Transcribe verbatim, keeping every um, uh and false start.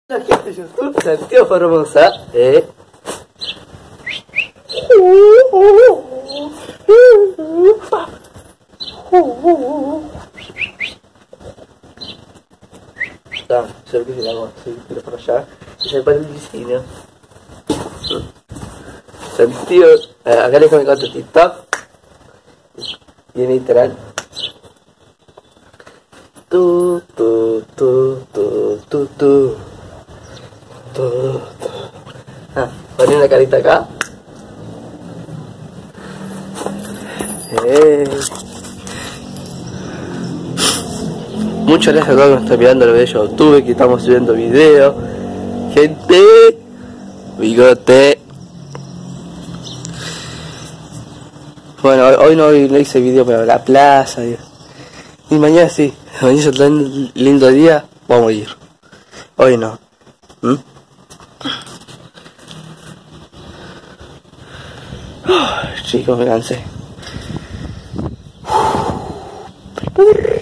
La gente de YouTube, Santiago Formosa, eh. Está, yo que se llama así, pero por allá, y se para el vecino. Santiago, eh, acá les comento tu TikTok, y en Instagram. Tu, tu, tu, tu, tu, tu. Tu, tu. Ah, poné una carita acá. Eh. Muchas gracias a todos los que están mirando el video de YouTube, que estamos subiendo videos. Gente, bigote. Bueno, hoy no, hoy no hice video para la plaza. Y, y mañana sí, mañana es un lindo día, vamos a ir. Hoy no. ¿Mm? Oh, chicos, me cansé.